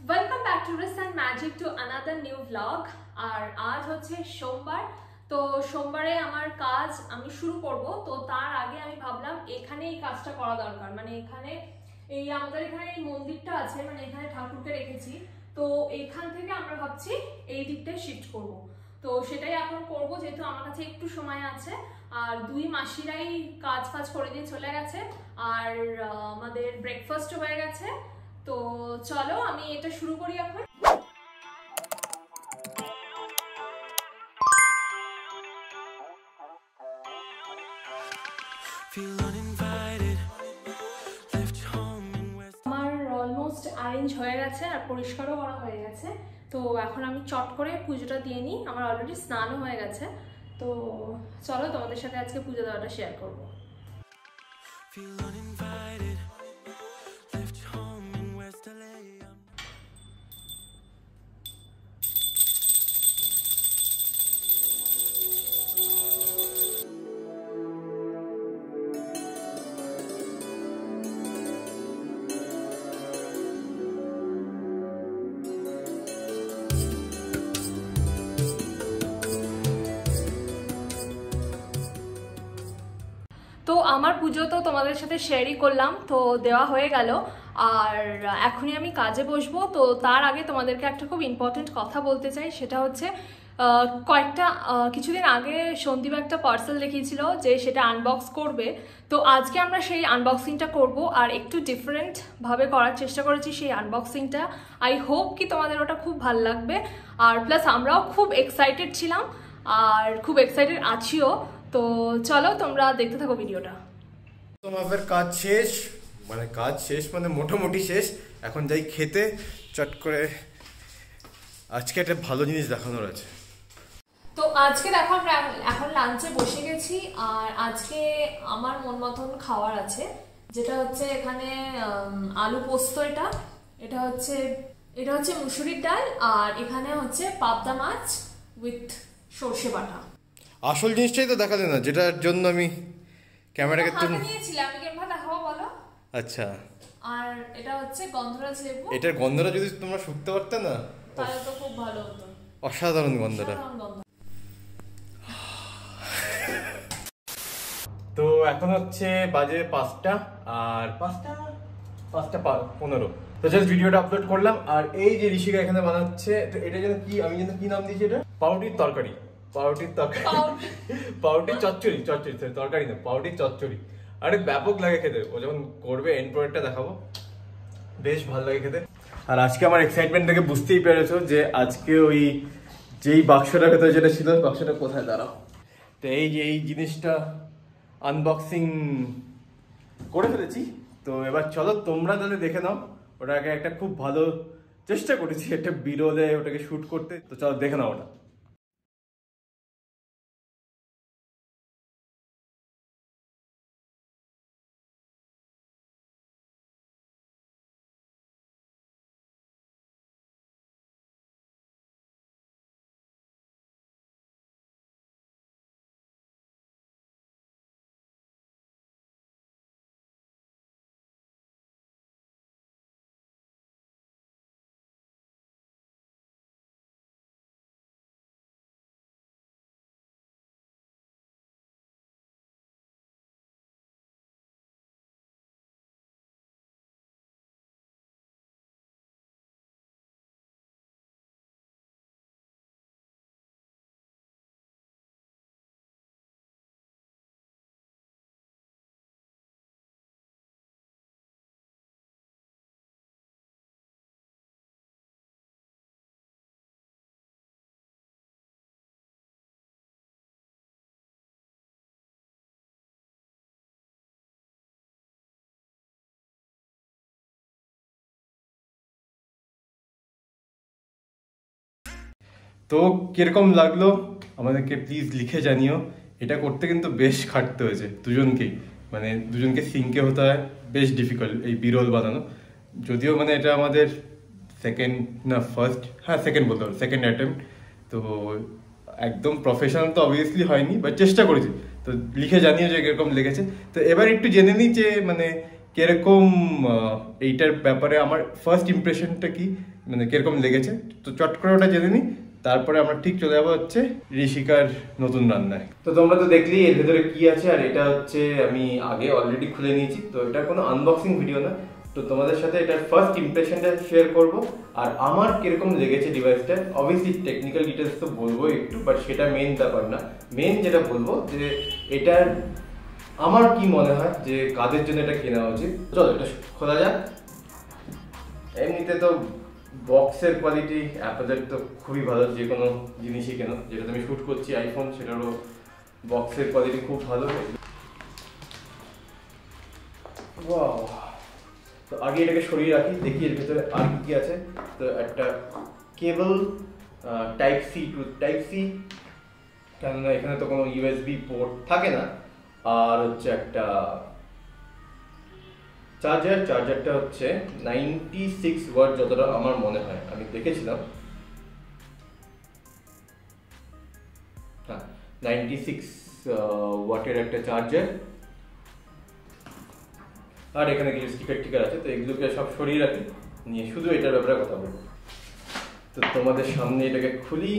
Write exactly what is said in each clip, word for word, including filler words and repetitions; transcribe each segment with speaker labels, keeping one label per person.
Speaker 1: Welcome back to Reese and magic to another new blog. আর আজ হচ্ছে সোমবার, তো সোমবারে আমার কাজ আমি শুরু করব। তো তার আগে আমি ভাবলাম এখানে এই কাজটা করা দরকার, মানে এখানে এই আমাদের এখানে এই মন্দিরটা আছে, মানে এখানে ঠাকুরকে রেখেছি। তো এখান থেকে আমরা ভাবছি এই দিকটায় শিফট করব। তো সেটাই এখন করব, যেহেতু আমার কাছে একটু সময় আছে। আর দুই মাসিরাই কাজ ফাজ করে দিয়ে চলে গেছে, আর আমাদের ব্রেকফাস্ট হয়ে গেছে। তো চলো আমি এটা শুরু করি এখন। আমার অলমোস্ট অ্যারেঞ্জ হয়ে গেছে আর পরিষ্কারও করা হয়ে গেছে। তো এখন আমি চট করে পুজোটা দিয়ে নিই। আমার অলরেডি স্নানও হয়ে গেছে। তো চলো তোমাদের সাথে আজকে পুজো দেওয়াটা শেয়ার করবো। তো আমার পুজো তো তোমাদের সাথে শেয়ারই করলাম, তো দেওয়া হয়ে গেল। আর এখনই আমি কাজে বসবো। তো তার আগে তোমাদেরকে একটা খুব ইম্পর্টেন্ট কথা বলতে চাই, সেটা হচ্ছে কয়েকটা কিছুদিন আগে সন্দীপ একটা পার্সেল দেখিয়েছিল যে সেটা আনবক্স করবে। তো আজকে আমরা সেই আনবক্সিংটা করব, আর একটু ডিফারেন্টভাবে করার চেষ্টা করেছি সেই আনবক্সিংটা। আই হোপ কি তোমাদের ওটা খুব ভালো লাগবে। আর প্লাস আমরাও খুব এক্সাইটেড ছিলাম আর খুব এক্সাইটেড আছিও। তো চলো তোমরা দেখতে থাকো ভিডিওটা।
Speaker 2: তোমাদের কাজ শেষ, মানে কাজ শেষ মানে মোটামুটি শেষ। এখন যাই খেতে চট করে। আজকে একটা ভালো জিনিস দেখানোর আছে।
Speaker 1: তো আজকে দেখো আমরা এখন লাঞ্চে বসে গেছি, আর আজকে আমার মন মতন খাওয়ার আছে, যেটা হচ্ছে এখানে আলু পোস্ত, এটা এটা হচ্ছে এটা হচ্ছে মুসুরির ডাল, আর এখানে হচ্ছে পাবদা মাছ উইথ সর্ষে বাটা।
Speaker 2: আসল জিনিসটাই তো দেখালে না, যেটার জন্য আমি ক্যামেরাকে তো
Speaker 1: নিয়েছিলাম। আমি কেমন দেখাবো বলো?
Speaker 2: আচ্ছা,
Speaker 1: আর এটা হচ্ছে গন্ধরাজ লেবু।
Speaker 2: এটার গন্ধটা যদি তোমরা শুকতে পারতে না
Speaker 1: তাহলে তো খুব ভালো হতো।
Speaker 2: অসাধারণ গন্ধটা। তো এখন হচ্ছে বাজে পাঁচটা, আর পাঁচটা পাঁচটা পনেরো। তো জাস্ট ভিডিওটা আপলোড করলাম। আর এই যে ঋষিকা এখানে বানাচ্ছে, তো এটা যেন কি, আমি যেন কি নাম দিয়েছি, এটা পাউরুটির তরকারি। পাউরুটির তরকারি পাউরুটির চচ্চড়ি চচ্চড়ি তরকারি না, পাউরুটির চচ্চড়ি। আরে ব্যাপক লাগে খেতে। ও যখন করবে এন্ড প্রোডাক্টটা দেখাবো, বেশ ভালো লাগে খেতে। আর আজকে আমার এক্সাইটমেন্ট থেকে বুঝতেই পেরেছো যে আজকে ওই যেই বাক্সটা ভেতরে যেটা ছিল, বাক্সটা কোথায় দাঁড়াও। তো এই যে এই জিনিসটা আনবক্সিং করে ফেলেছি। তো এবার চলো তোমরা তাহলে দেখে নাও। ওটাকে একটা খুব ভালো চেষ্টা করেছি একটা বিরলে ওটাকে শুট করতে। তো চলো দেখে নাও ওটা। তো কিরকম লাগলো আমাদেরকে প্লিজ লিখে জানিও। এটা করতে কিন্তু বেশ খাটতে হয়েছে দুজনকেই, মানে দুজনকে সিঙ্কে হতে হয়, বেশ ডিফিকাল্ট এই বিরল বানানো। যদিও মানে এটা আমাদের সেকেন্ড না ফার্স্ট, হ্যাঁ সেকেন্ড বলতে হবে, সেকেন্ড অ্যাটেম্প্ট। তো একদম প্রফেশনাল তো অবভিয়াসলি হয়নি, বাট চেষ্টা করেছি। তো লিখে জানিও যে কিরকম লেগেছে। তো এবার একটু জেনে নিই যে মানে কিরকম এইটার ব্যাপারে আমার ফার্স্ট ইমপ্রেশনটা কি, মানে কিরকম লেগেছে। তো চট করে ওটা জেনে নিই, তারপরে আমরা ঠিক চলে যাবো হচ্ছে ঋষিকার নতুন রান্নায়। তো তোমরা তো দেখলি এর ভেতরে কি আছে, আর এটা হচ্ছে আমি আগে অলরেডি খুলে নিয়েছি, তো এটা কোনো আনবক্সিং ভিডিও না। তো তোমাদের সাথে এটার ফার্স্ট ইমপ্রেশনটা শেয়ার করব, আর আমার কিরকম লেগেছে ডিভাইসটা। অবভিয়াসলি টেকনিক্যাল ডিটেলস তো বলবো একটু, বাট সেটা মেইন ব্যাপার না। মেইন যেটা বলবো যে এটার আমার কি মনে হয় যে কাদের জন্য এটা কেনা উচিত। চলো এটা খোলা যাক। এমনিতে তো বক্সের কোয়ালিটি অ্যাপেলের তো খুবই ভালো, যে কোনো জিনিসই কেন, যেটা তুমি শ্যুট করছি আইফোন, সেটারও বক্সের কোয়ালিটি খুব ভালো। ওয়াও, তো আগে এটাকে সরিয়ে রাখি, দেখি এর ভেতরে আর কি কি আছে। তো একটা cable, type C to type C, কেননা এখানে তো কোনো ইউএসবি পোর্ট থাকে না। আর হচ্ছে একটা চার্জার, চার্জারটা হচ্ছে নাইনটি সিক্স ওয়াট যতটা আমার মনে হয়, আমি দেখেছিলাম। হ্যাঁ, নাইনটি সিক্স ওয়াটের একটা চার্জার। আর এখানে কিছু স্টিকার টিকার আছে, তো এগুলোকে সব সরিয়ে রাখি, নিয়ে শুধু এটার ব্যাপারে কথা বলবো। তো তোমাদের সামনে এটাকে খুলি।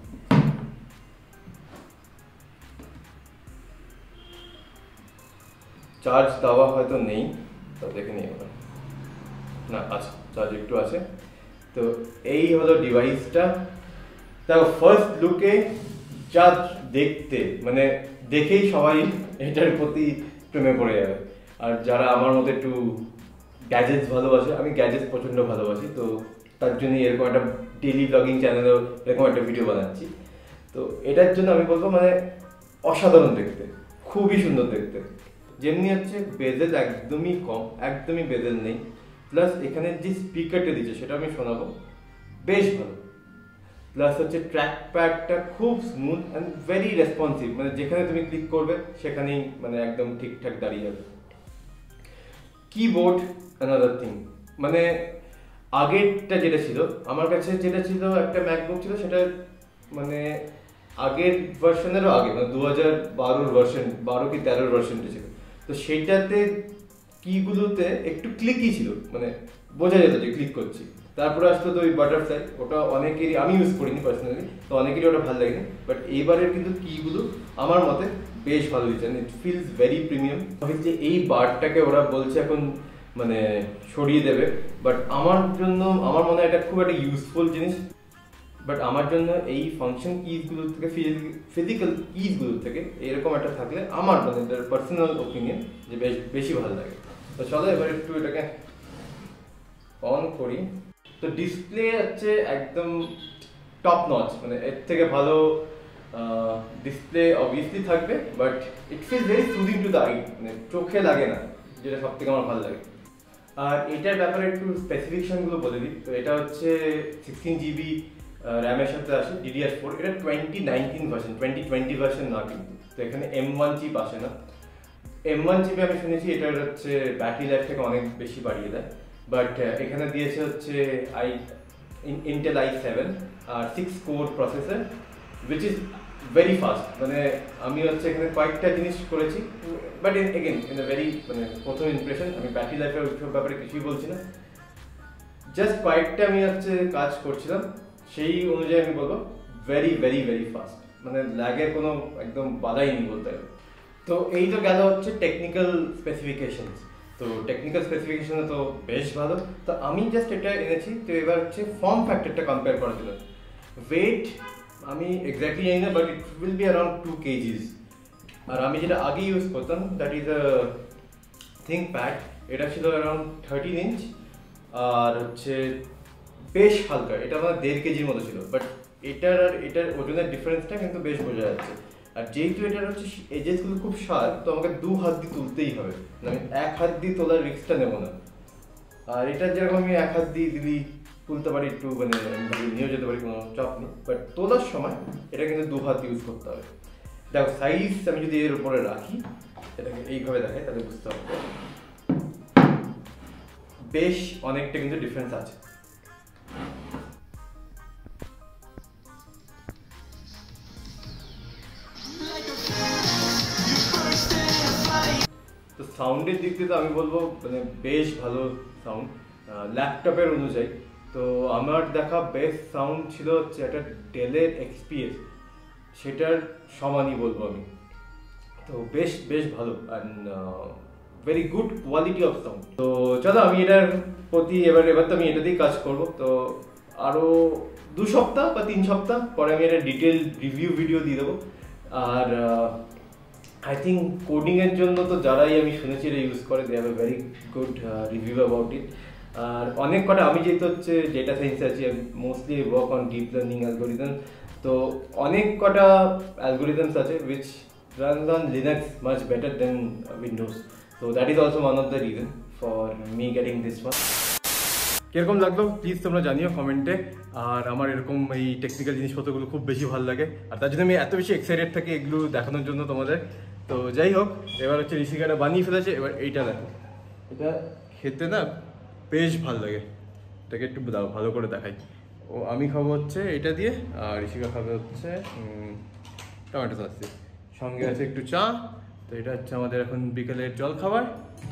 Speaker 2: চার্জ দেওয়া হয়তো নেই, তো দেখে নিই এবার। না আছে, চার্জ একটু আছে। তো এই হলো ডিভাইসটা। দেখো ফার্স্ট লুকে যা দেখতে, মানে দেখেই সবাই এটার প্রতি প্রেমে পড়ে যাবে। আর যারা আমার মতো একটু গ্যাজেটস ভালোবাসে, আমি গ্যাজেটস প্রচণ্ড ভালোবাসি, তো তার জন্য এরকম একটা ডেইলি ব্লগিং চ্যানেলেও এরকম একটা ভিডিও বানাচ্ছি। তো এটার জন্য আমি বলবো মানে অসাধারণ দেখতে, খুবই সুন্দর দেখতে। যেমনি হচ্ছে বেজেল একদমই কম, একদমই বেজেল নেই, প্লাস এখানে যে স্পিকারটা দিচ্ছে সেটা আমি শোনাবো, বেশ ভালো। প্লাস হচ্ছে ট্র্যাক প্যাডটা খুব স্মুথ অ্যান্ড ভেরি রেসপন্সিভ, মানে যেখানে তুমি ক্লিক করবে সেখানেই মানে একদম ঠিকঠাক দাঁড়িয়ে যাবে। কিবোর্ড অ্যানাদার থিং, মানে আগেরটা যেটা ছিল আমার কাছে, যেটা ছিল একটা ম্যাকবুক ছিল, সেটা মানে আগের ভার্সনেরও আগে, মানে দু হাজার বারোর ভার্সন, বারো কি তেরোর ভার্সনটা ছিল। তো সেইটাতে কিগুলোতে একটু ক্লিকই ছিল, মানে বোঝা যেত যে ক্লিক করছি। তারপরে আসতো তো ওই বাটারফ্লাই, ওটা অনেকেরই, আমি ইউজ করিনি পার্সোনালি, তো অনেকেরই ওটা ভালো লাগেনি। বাট এইবারের কিন্তু কিগুলো আমার মতে বেশ ভালো দিচ্ছে, ইট ফিলস ভেরি প্রিমিয়াম। যে এই বারটাকে ওরা বলছে এখন মানে সরিয়ে দেবে, বাট আমার জন্য আমার মনে হয় এটা খুব একটা ইউজফুল জিনিস। বাট আমার জন্য এই ফাংশন কিজগুলোর থেকে, ফিজিক্যাল কিজগুলোর থেকে এরকম একটা থাকলে আমার মানে পার্সোনাল ওপিনিয়ন যে বেশ বেশি ভালো লাগে। তো চলো এবার একটু এটাকে অন করি। তো ডিসপ্লে হচ্ছে একদম টপ নচ, মানে এর থেকে ভালো ডিসপ্লে অবভিয়াসলি থাকবে, but it feel very soothing to the eye, মানে চোখে লাগে না, যেটা সব থেকে আমার ভালো লাগে। আর এটার ব্যাপারে একটু স্পেসিফিকেশনগুলো বলে দিই। তো এটা হচ্ছে সিক্সটিন জিবি র্যামের সাথে আসে, ডিডিআর ফোর। এটা twenty nineteen version, twenty twenty version না কিন্তু। তো এখানে এম ওয়ান চিপ আসে না। এম ওয়ান চিপে আমি শুনেছি এটার হচ্ছে ব্যাটারি লাইফটাকে অনেক বেশি বাড়িয়ে দেয়, বাট এখানে দিয়েছে হচ্ছে আই ইন্টেল আই সেভেন আর six core processor, which is very fast. মানে আমি হচ্ছে এখানে কয়েকটা জিনিস করেছি, but again in a very মানে প্রথম ইমপ্রেশন, আমি ব্যাটারি লাইফের ব্যাপারে কিছুই বলছি না, জাস্ট কয়েকটা আমি হচ্ছে কাজ করছিলাম, সেই অনুযায়ী আমি বলবো ভেরি ভেরি ভেরি ফাস্ট, মানে ল্যাগের কোনো একদম বাধাই নেই বলতে গেলে। তো এই তো গেল হচ্ছে টেকনিক্যাল স্পেসিফিকেশনস। তো টেকনিক্যাল স্পেসিফিকেশনে তো বেশ ভালো। তো আমি জাস্ট এটা এনেছি, তো এবার হচ্ছে ফর্ম ফ্যাক্টরটা কম্পেয়ার করা ছিল। ওয়েট আমি এক্স্যাক্টলি জানি না, but it will be around two KGs. আর আমি যেটা আগে ইউজ করতাম, দ্যাট ইজ আ থিঙ্কপ্যাড, এটা ছিল অ্যারাউন্ড থার্টিন ইঞ্চ, আর হচ্ছে বেশ হালকা, এটা আমার দেড় কেজির মতো ছিল। বাট এটার আর এটার ওজনের ডিফারেন্সটা কিন্তু বেশ বোঝা যাচ্ছে। আর যেহেতু এটার হচ্ছে এজেসগুলো খুব শার্প, তো আমাকে দু হাত দিয়ে তুলতেই হবে, আমি এক হাত দিয়ে তোলার রিস্কটা নেবো না। আর এটা যেরকম আমি এক হাত দিয়ে দিদি তুলতে পারি, একটু মানে নিয়েও যেতে পারি, কোনো চাপ নেই। বাট তোলার সময় এটা কিন্তু দু হাত ইউজ করতে হবে। দেখো সাইজ আমি যদি এর উপরে রাখি, এটাকে এইভাবে দেখাই, তাহলে বুঝতে হবে বেশ অনেকটা কিন্তু ডিফারেন্স আছে। তো সাউন্ডের দিক থেকে তো আমি বলবো মানে বেশ ভালো সাউন্ড, ল্যাপটপের অনুযায়ী। তো আমার দেখা বেস্ট সাউন্ড ছিল হচ্ছে একটা ডেলের এক্সপিএস, সেটার সমানই বলবো আমি। তো বেশ বেশ ভালো and very good quality of sound. তো চলো আমি এটার প্রতি এবার এবার তো আমি এটা দিয়েই কাজ করবো। তো আরও দু সপ্তাহ বা তিন সপ্তাহ পরে আমি একটা ডিটেল রিভিউ ভিডিও দিয়ে দেবো। আর আই থিঙ্ক কোডিংয়ের জন্য তো যারাই আমি শুনেছি এটা ইউজ করে, they have a very good review about it. আর অনেক কটা আমি যেহেতু হচ্ছে ডেটা সায়েন্স আছে, mostly work on deep learning algorithm, তো অনেক কটা অ্যালগোরিদমস আছে which runs on Linux much better than Windows. So that is also one of the reason for me getting this one. কিরকম লাগলো প্লিজ তোমরা জানিও কমেন্টে। আর আমার এরকম এই টেকনিক্যাল জিনিসপত্রগুলো খুব বেশি ভালো লাগে, আর তার জন্য আমি এত বেশি এক্সাইটেড থাকি এগুলো দেখানোর জন্য তোমাদের। তো যাই হোক, এবার হচ্ছে ঋষিকাটা বানিয়ে ফেলেছে, এবার এইটা দেখো, এটা খেতে না বেশ ভালো লাগে। এটাকে একটু দাও ভালো করে দেখাই। ও আমি খাবো হচ্ছে এটা দিয়ে, আর ঋষিকা খাবে হচ্ছে টমেটো সস দিয়ে, সঙ্গে আছে একটু চা। তো এটা হচ্ছে আমাদের এখন বিকেলের জল খাবার।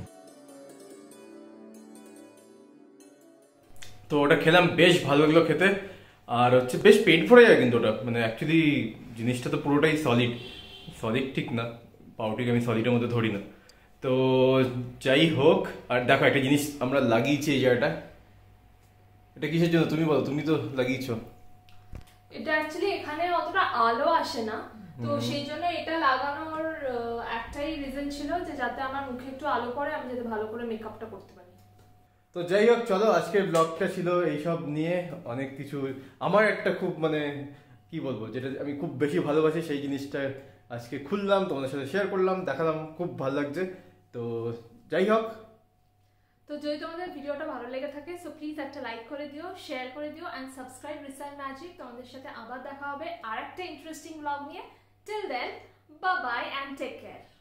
Speaker 2: তো ওটা খেলাম, বেশ ভালো লাগলো খেতে, আর হচ্ছে বেশ পেট ভরে যায় কিন্তু ওটা, মানে অ্যাকচুয়ালি জিনিসটা তো পুরোটাই সলিড, সলিড ঠিক না, পাউরুটিকে আমি সলিডের মধ্যে ধরি না। তো যাই হোক, আর দেখো একটা জিনিস আমরা লাগিয়েছি এই জায়গাটা, এটা কিসের জন্য তুমি বলো, তুমি তো লাগিয়েছো।
Speaker 1: এটা অ্যাকচুয়ালি এখানে অতটা আলো আসে না, তো সেই জন্য এটা লাগানোর একটাই রিজন ছিল যে যাতে আমার মুখে একটু আলো পড়ে, আমি যাতে ভালো করে মেকআপটা করতে পারি।
Speaker 2: তো যাই হোক চলো, আজকের ব্লগটা ছিল এইসব নিয়ে, অনেক কিছু আমার একটা খুব মানে কি বলবো, যেটা আমি খুব বেশি ভালোবাসি সেই জিনিসটা আজকে খুললাম, তোমাদের সাথে শেয়ার করলাম, দেখালাম, খুব ভালো লাগছে। তো যাই হোক,
Speaker 1: তো যদি তোমাদের ভিডিওটা ভালো লেগে থাকে সো প্লিজ একটা লাইক করে দিও, শেয়ার করে দিও এন্ড সাবস্ক্রাইব রিসার্চ ম্যাজিক। তোমাদের সাথে আবার দেখা হবে আর একটা ইন্টারেস্টিং ব্লগ নিয়ে। Till then bye bye and take care.